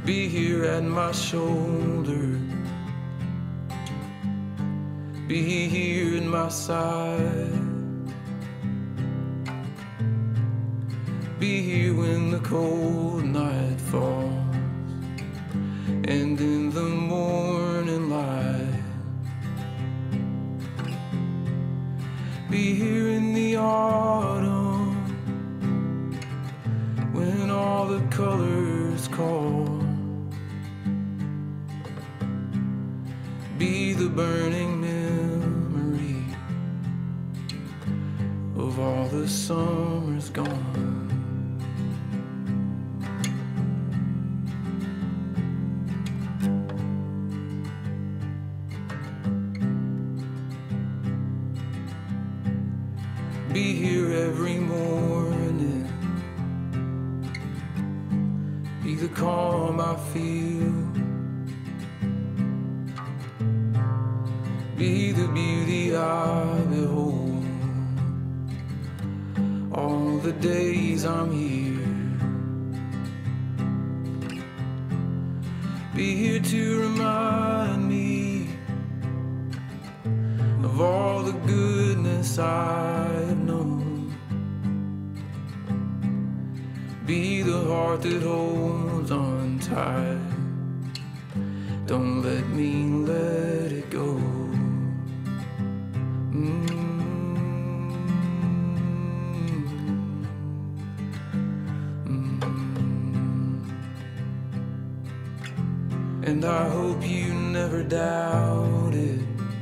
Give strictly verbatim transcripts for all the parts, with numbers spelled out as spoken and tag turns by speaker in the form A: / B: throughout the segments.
A: Be here at my shoulder, be here in my side, be here when the cold night falls and in the morning light. Be here in the autumn when all the colors call. Be the burning memory of all the summers gone. Be here every morning, be the calm I feel, be the beauty I behold, all the days I'm here. Be here to remind me of all the goodness I've known. Be the heart that holds on tight, don't let me let it go. Mm. Mm. And I hope you never doubt it,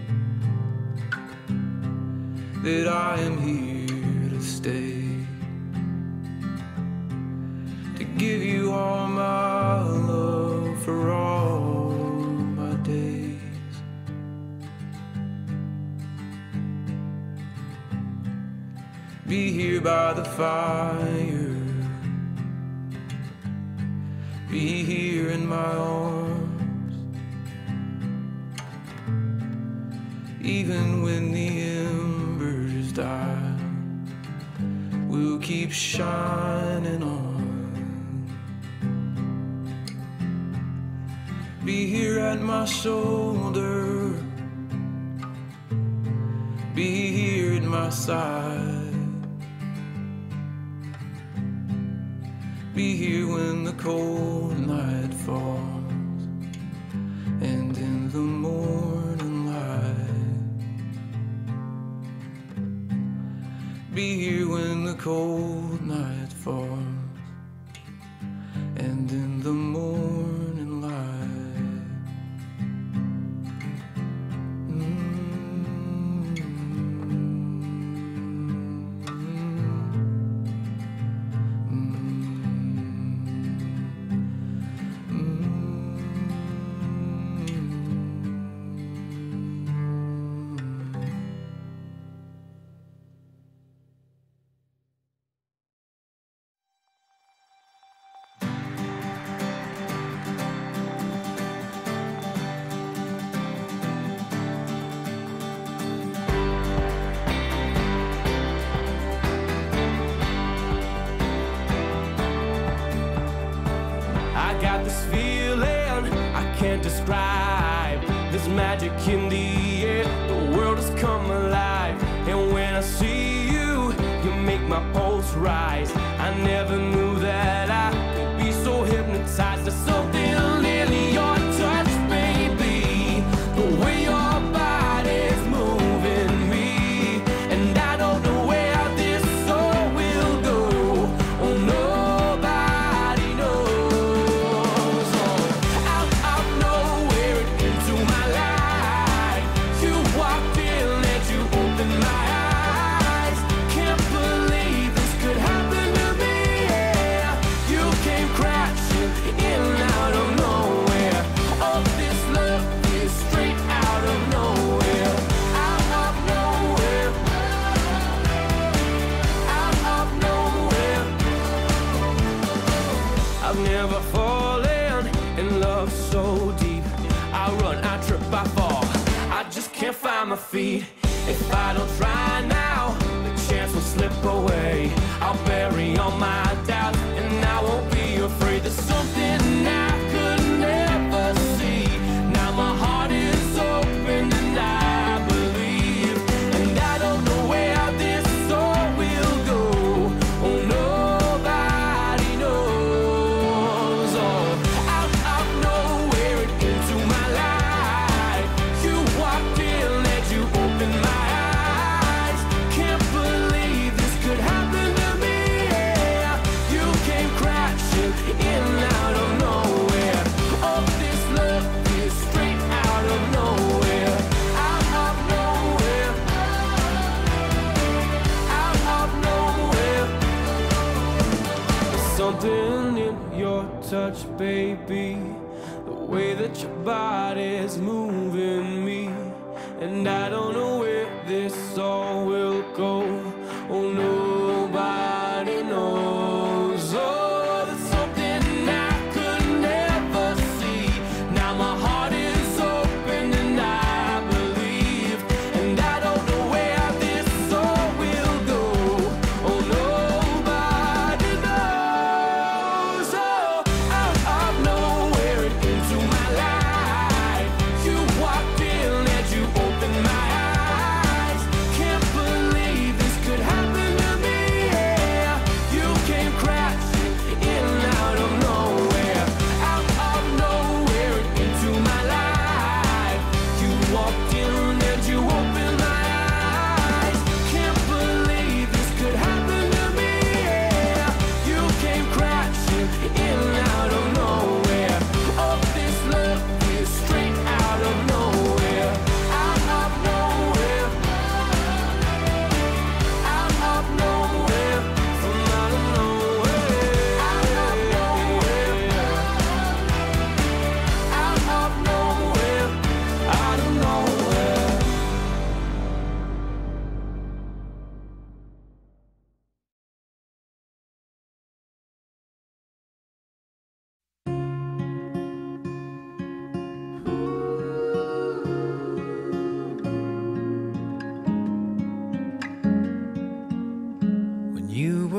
A: that I am here to stay, to give you all my love for all my days. Be here by the fire, be here in my arms, even when the embers die, we'll keep shining on. Be here at my shoulder, be here at my side, be here when the cold night falls and in the morning light. Be here when the cold night falls and in the morning light.
B: I got this feeling I can't describe. There's magic in the air, the world has come alive. And when I see you, you make my pulse rise. I never knew that I could be so hypnotized. There's something in your touch, baby, the way your body's moving me. And I don't know where this soul will go. Oh no. I've never fallen in love so deep. I run, I trip, I fall, I just can't find my feet. If I don't try now, the chance will slip away. I'll bury all my doubts and I won't be afraid. There's something I could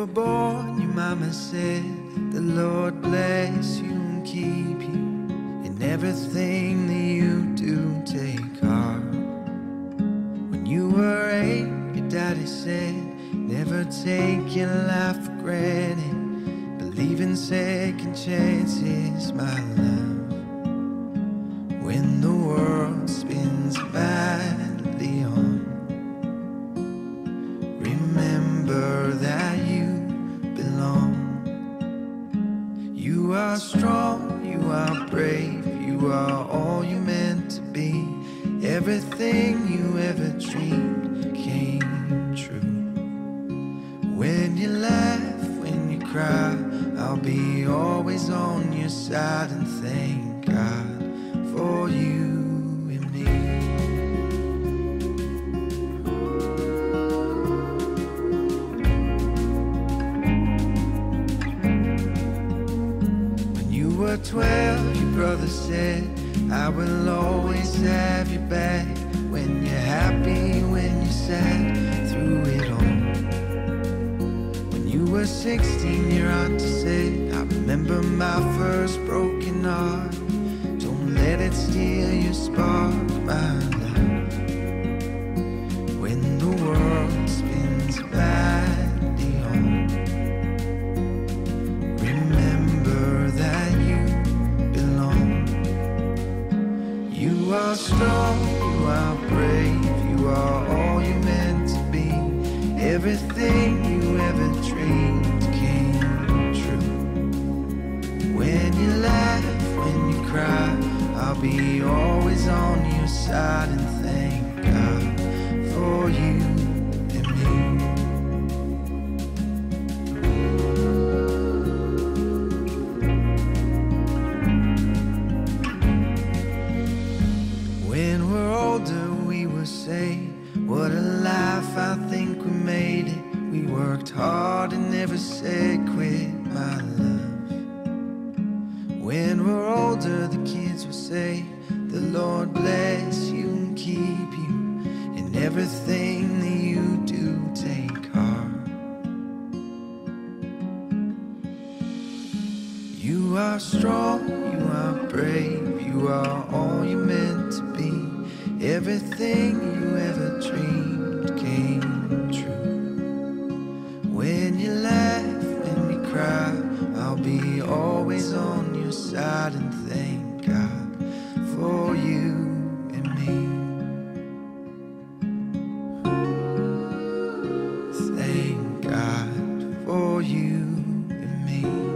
C: were born, your mama said, the Lord bless you and keep you. In everything that you do, take heart. When you were eight, your daddy said, never take your life for granted. Believe in second chances, my love. When the world spins madly on, remember that you belong. You are strong, you are brave, you are all you meant to be. Everything you ever dreamed came true. When you laugh, when you cry, I'll be always on your side, and thank God for you and me. When you were twelve, your brother said, I will always have your back. When you're happy, when you're sad, through it all. When you were sixteen, your auntie said, I remember my first broken heart. Don't let it steal your spark, my love. When the world spins badly on, remember that you belong. You are strong, you are brave, you are all you meant to be. Everything you ever dreamed came true. When you laugh, when you cry, I'll be always on your side, and thank God for you and me. When we're older, we will say, what a life, I think we made it. We worked hard and never said quit, my love. When we're older, the kids will say, the Lord bless you and keep you. In everything that you do, take heart. You are strong, you are brave, you are all you meant to be. Everything you ever dreamed came true. When you laugh, when you cry, I'll be always on your side, and thank God for you and me. Thank God for you and me.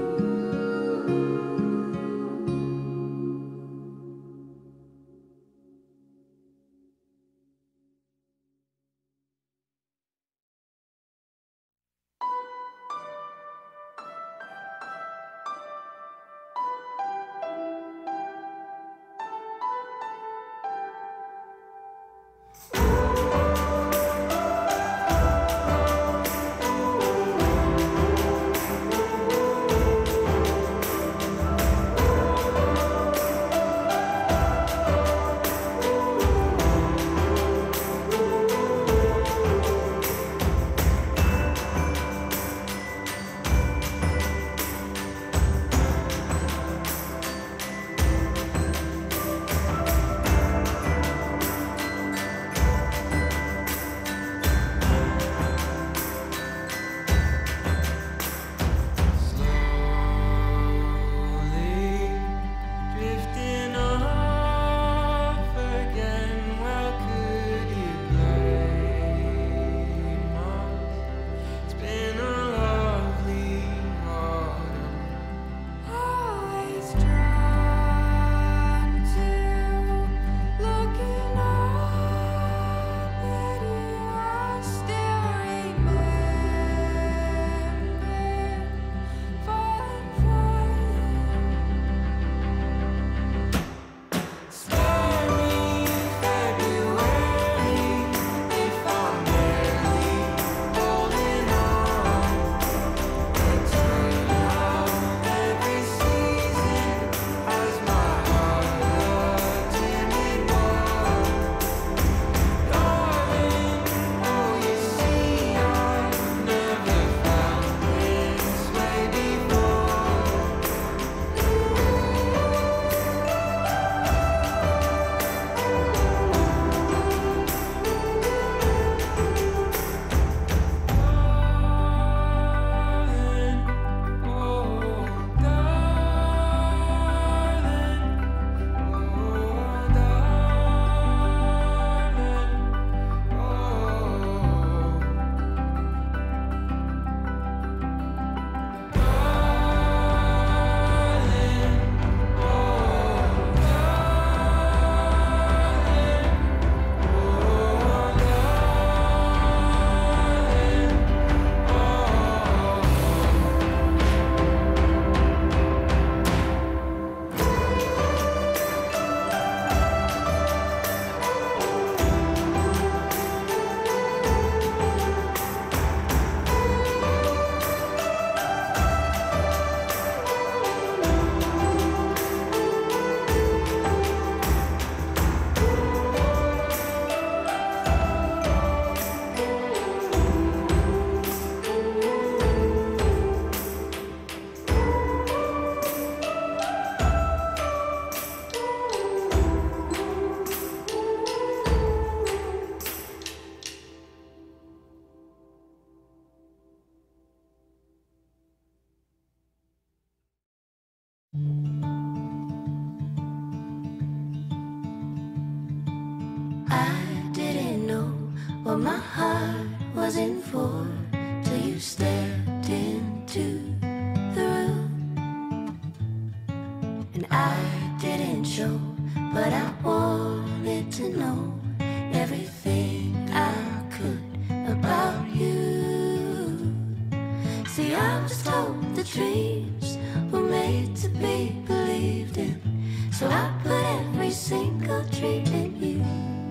D: what my heart was in for, till you stepped into the room. And I didn't show, but I wanted to know everything I could about you. See, I was told the dreams were made to be believed in, so I put every single dream in you.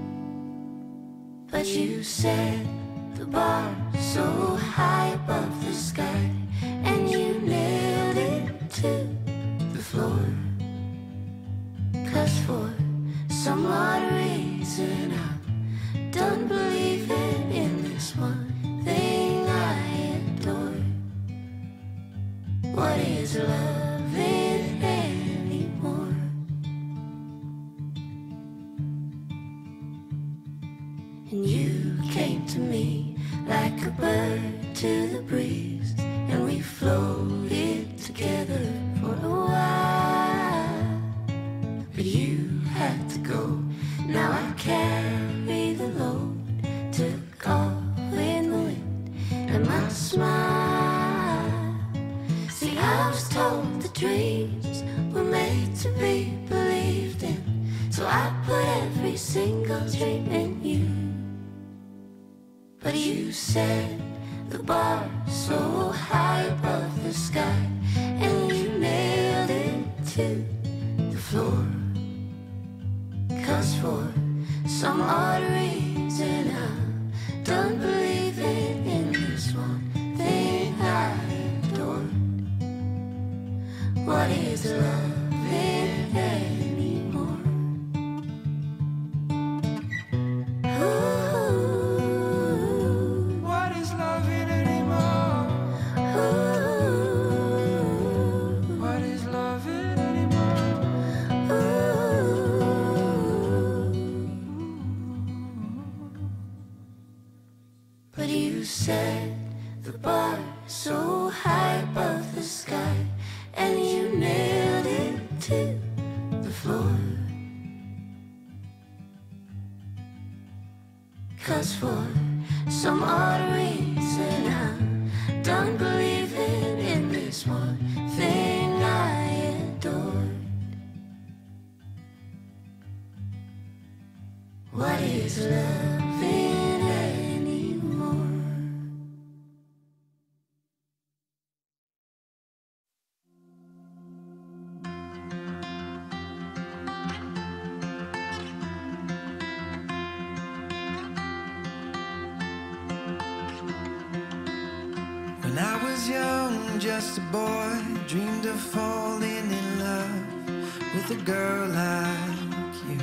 D: But you said the bar so high above the sky, and you nailed it to the floor. 'Cause for some odd reason I'm done believing in this one thing I adore. What is loving anymore? And you came to me like a bird to the breeze, and we floated together for a while. But you had to go, now I carry the load, took off in the wind and my smile. See, I was told the dreams were made to be believed in, so I put every single dream in you. But you said the bar so high above the sky, and you nailed it to the floor. 'Cause for some odd reason I'm done believing in this one thing I adored. What is loving anymore? Ooh.
C: What is loving anymore?
D: Ooh.
C: What is loving anymore?
D: But you said the bar so high above the sky, and you nailed it to the floor. 'Cause for some odd reason I'm done believing in this one thing I adored. What is loving anymore?
C: When I was young, just a boy, dreamed of falling in love with a girl like you.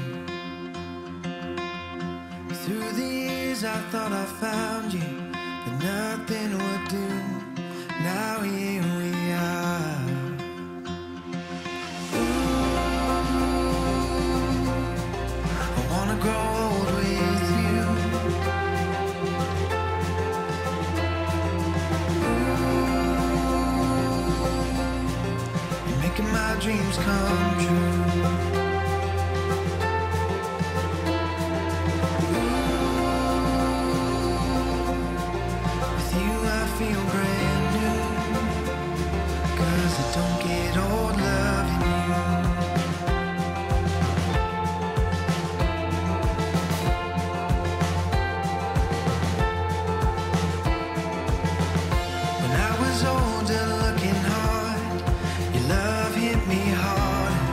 C: Through the years I thought I found you, but nothing would do. Now here we are. Ooh, I wanna grow old with you. Making my dreams come true. With you I feel brand new, 'cause I don't get old loving you. When I was older looking hard, your love hit me hard.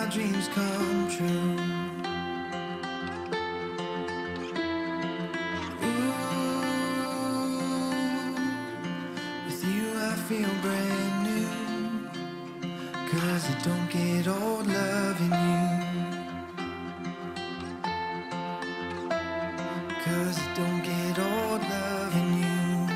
C: dreams come true. Feel brand new, 'cause I don't get old loving you, 'cause I don't get old loving you.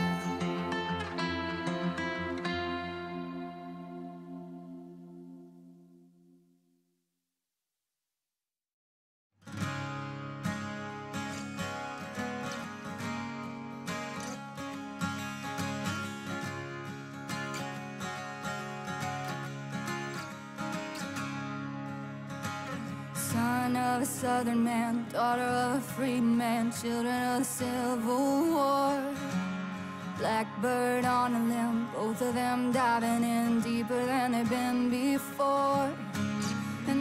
E: Son of a southern man, daughter of a free man, children of the Civil War. Blackbird on a limb, both of them diving in deeper than they've been before. And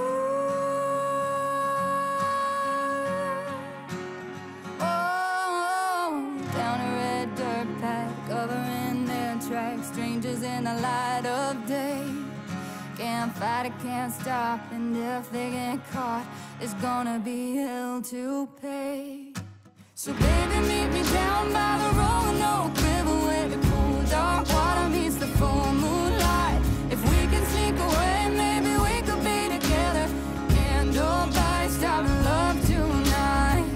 E: ooh, oh, down a red dirt path, covering their tracks, strangers in the light of day. Can't fight it, can't stop, and if they get caught, there's gonna be hell to pay. So baby, meet me down by the Roanoke River, where the cool dark water meets the full moonlight. If we can sneak away, maybe we could be together. Candlelight, stop love tonight.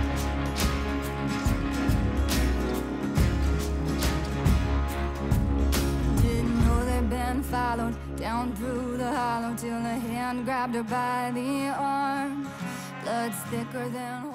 E: Didn't know they'd been followed down through the hollow till a hand grabbed her by the arm. Blood's thicker than